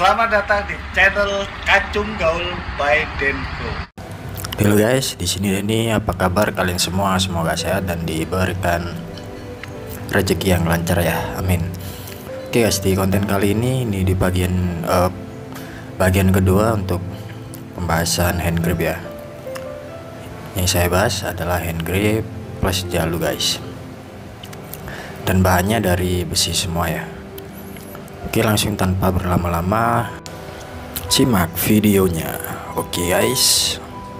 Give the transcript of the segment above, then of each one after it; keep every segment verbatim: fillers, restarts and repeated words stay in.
Selamat datang di channel Kacung Gaul by Denko. Halo guys, di sini Denny. Apa kabar kalian semua? Semoga sehat dan diberikan rezeki yang lancar ya. Amin. Oke guys, di konten kali ini ini di bagian uh, bagian kedua untuk pembahasan hand grip ya. Yang saya bahas adalah hand grip plus jalu guys. Dan bahannya dari besi semua ya. Oke, langsung tanpa berlama-lama simak videonya. Oke guys.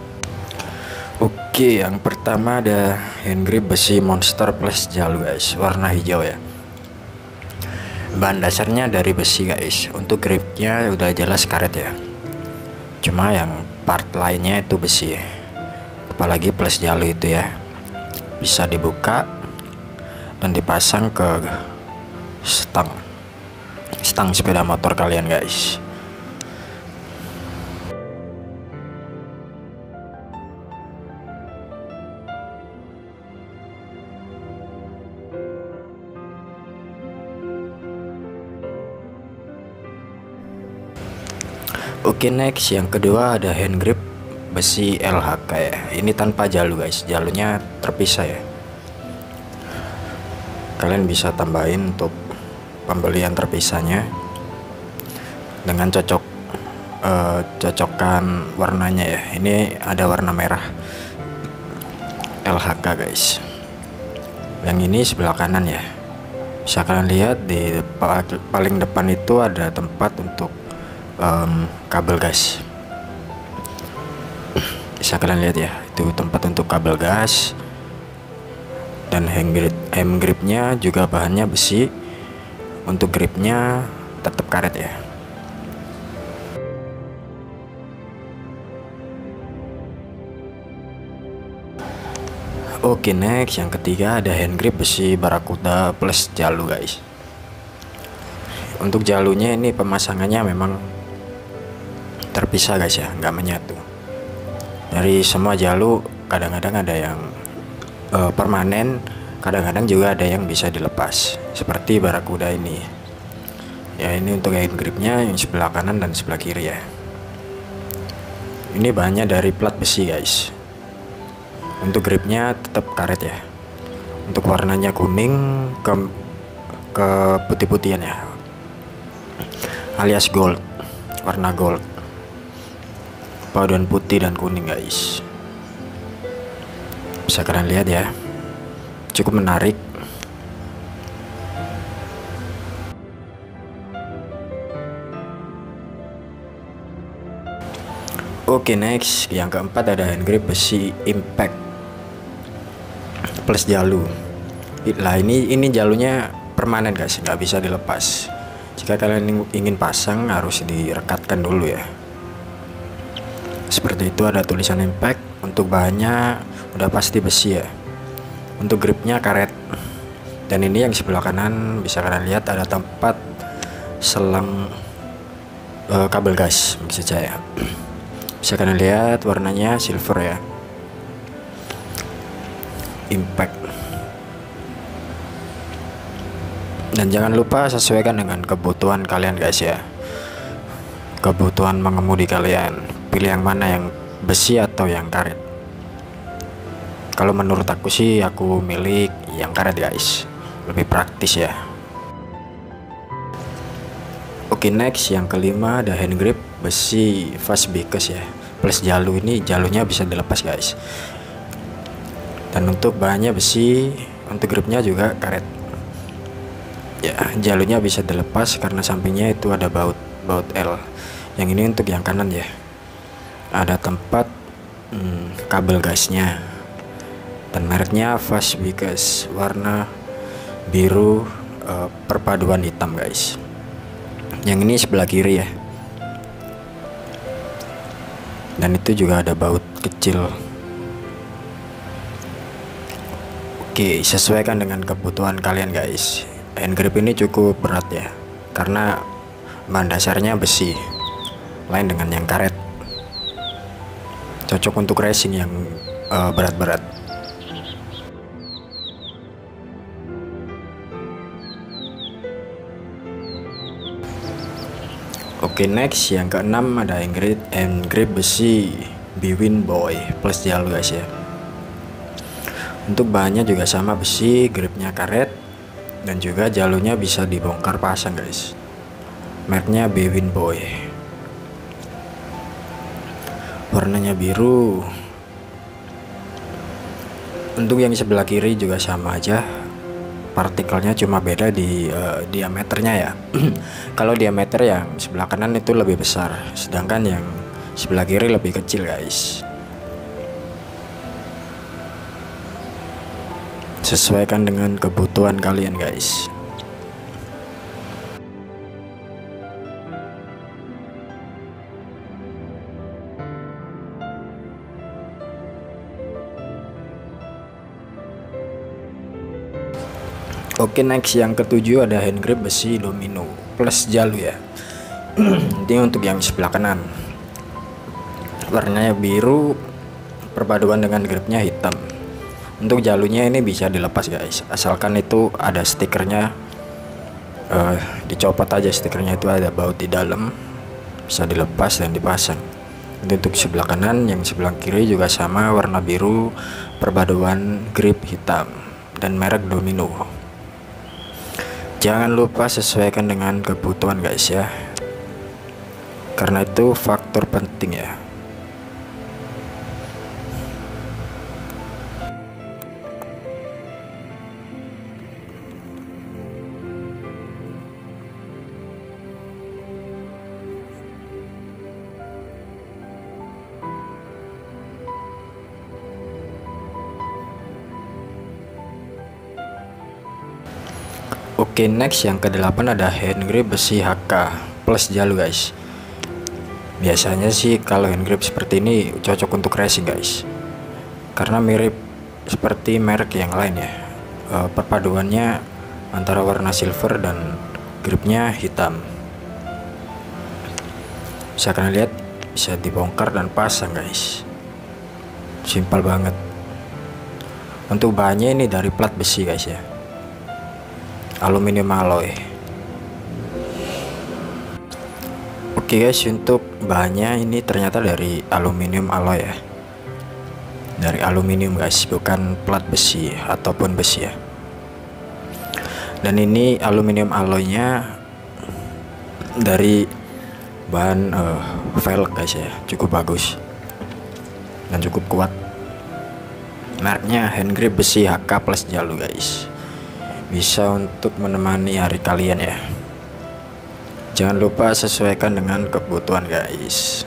Oke, yang pertama ada hand grip besi monster plus jalu guys, warna hijau ya. Bahan dasarnya dari besi guys. Untuk gripnya udah jelas karet ya. Cuma yang part lainnya itu besi ya. Apalagi plus jalu itu ya. Bisa dibuka dan dipasang ke stang stang sepeda motor kalian guys. Oke, next yang kedua ada hand grip besi L H K ya. Ini tanpa jalu guys, jalunya terpisah ya. Kalian bisa tambahin untuk pembelian terpisahnya dengan cocok uh, cocokkan warnanya ya. Ini ada warna merah L H K guys. Yang ini sebelah kanan ya. Bisa kalian lihat di depan, paling depan itu ada tempat untuk um, kabel gas. Bisa kalian lihat ya, itu tempat untuk kabel gas. Dan hand grip, hand gripnya juga bahannya besi. Untuk gripnya tetap karet ya. Oke, next yang ketiga ada hand grip besi Barakuda plus jalu guys. Untuk jalunya ini pemasangannya memang terpisah guys ya, nggak menyatu. Dari semua jalu kadang-kadang ada yang uh, permanen, kadang-kadang juga ada yang bisa dilepas seperti Barakuda ini ya. Ini untuk hand gripnya yang sebelah kanan dan sebelah kiri ya. Ini bahannya dari plat besi guys. Untuk gripnya tetap karet ya. Untuk warnanya kuning ke ke putih-putihan ya, alias gold, warna gold, paduan putih dan kuning guys. Bisa kalian lihat ya, cukup menarik. Oke, next yang keempat ada hand grip besi Impact plus jalu. Lah ini ini jalunya permanen guys, nggak bisa dilepas. Jika kalian ingin pasang harus direkatkan dulu ya. Seperti itu, ada tulisan Impact. Untuk bahannya udah pasti besi ya. Untuk gripnya karet. Dan ini yang sebelah kanan bisa kalian lihat ada tempat selang uh, kabel gas maksud saya. Bisa kalian lihat warnanya silver ya. Impact. Dan jangan lupa sesuaikan dengan kebutuhan kalian guys ya. Kebutuhan mengemudi kalian. Pilih yang mana, yang besi atau yang karet. Kalau menurut aku sih aku milih yang karet guys, lebih praktis ya. Oke, next yang kelima ada hand grip besi Fast Bikes ya plus jalu. Ini jalunya bisa dilepas guys. Dan untuk bahannya besi, untuk gripnya juga karet ya. Jalunya bisa dilepas karena sampingnya itu ada baut baut L. Yang ini untuk yang kanan ya, ada tempat hmm, kabel gasnya. Dan mereknya Fast Bikes, warna biru uh, perpaduan hitam guys. Yang ini sebelah kiri ya. Dan itu juga ada baut kecil. Oke, sesuaikan dengan kebutuhan kalian guys. Hand grip ini cukup berat ya, karena bahan dasarnya besi, lain dengan yang karet. Cocok untuk racing yang uh, berat-berat. Oke, next yang keenam ada hand grip, hand grip besi Bwin Boy plus jalu guys ya. Untuk bahannya juga sama, besi, gripnya karet, dan juga jalunya bisa dibongkar pasang guys. Mereknya Bwin Boy. Warnanya biru. Untuk yang sebelah kiri juga sama aja. Partikelnya cuma beda di uh, diameternya ya. Kalau diameter yang sebelah kanan itu lebih besar, sedangkan yang sebelah kiri lebih kecil guys. Sesuaikan dengan kebutuhan kalian guys. Oke, next yang ketujuh ada hand grip besi domino plus jalu ya. Ini untuk yang sebelah kanan. Warnanya biru, perpaduan dengan gripnya hitam. Untuk jalunya ini bisa dilepas guys, asalkan itu ada stikernya. Uh, dicopot aja stikernya, itu ada baut di dalam, bisa dilepas dan dipasang. Untuk sebelah kanan, yang sebelah kiri juga sama, warna biru, perpaduan grip hitam, dan merek domino. Jangan lupa sesuaikan dengan kebutuhan guys ya, karena itu faktor penting ya. Oke, next yang kedelapan ada hand grip besi H K plus jalu guys. Biasanya sih kalau hand grip seperti ini cocok untuk racing guys, karena mirip seperti merek yang lain ya. E, perpaduannya antara warna silver dan gripnya hitam. Bisa kalian lihat, bisa dibongkar dan pasang guys. Simpel banget. Untuk bahannya ini dari plat besi guys ya, aluminium alloy. Oke guys, untuk bahannya ini ternyata dari aluminium alloy ya, dari aluminium guys, bukan plat besi ataupun besi ya. Dan ini aluminium alloynya dari bahan uh, velg guys ya, cukup bagus dan cukup kuat. Mereknya hand grip besi H K plus jalu guys, bisa untuk menemani hari kalian ya. Jangan lupa sesuaikan dengan kebutuhan guys.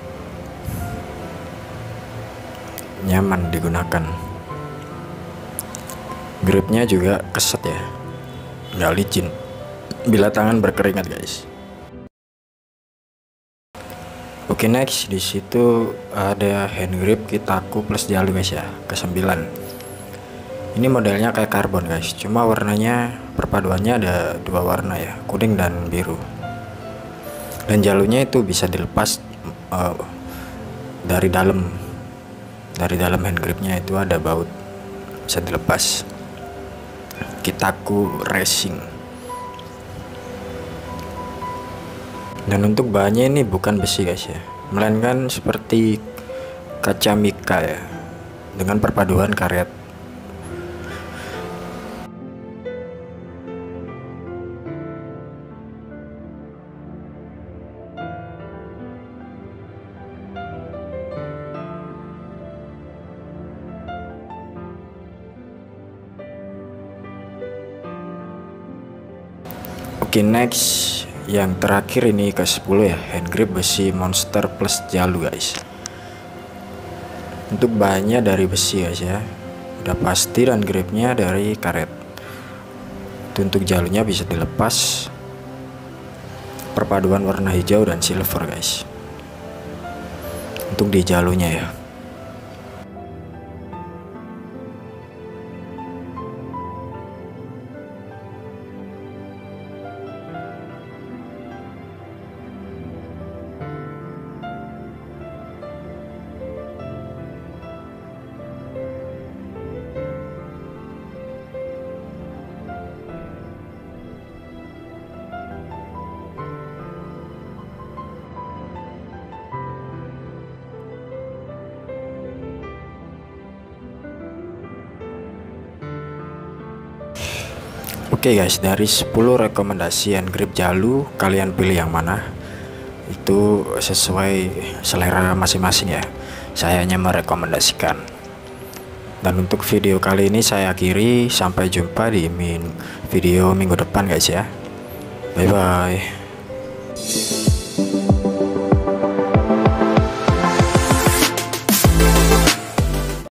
Nyaman digunakan, gripnya juga keset ya, nggak licin bila tangan berkeringat guys. Oke, next di situ ada hand grip Kitaku plus jalu guys ya, kesembilan. Ini modelnya kayak karbon guys, cuma warnanya perpaduannya ada dua warna ya, kuning dan biru. Dan jalunya itu bisa dilepas uh, dari dalam, dari dalam hand gripnya itu ada baut, bisa dilepas. Kitaku Racing. Dan untuk bahannya ini bukan besi guys ya, melainkan seperti kaca mika ya, dengan perpaduan karet. Oke, next yang terakhir ini ke sepuluh ya, hand grip besi monster plus jalu guys. Untuk bahannya dari besi guys ya, udah pasti, dan gripnya dari karet. Untuk jalunya bisa dilepas, perpaduan warna hijau dan silver guys. Untuk di jalunya ya. Oke guys, dari sepuluh rekomendasi hand grip Jalu, kalian pilih yang mana? Itu sesuai selera masing-masing ya. Saya hanya merekomendasikan. Dan untuk video kali ini saya akhiri, sampai jumpa di min video minggu depan guys ya. Bye bye.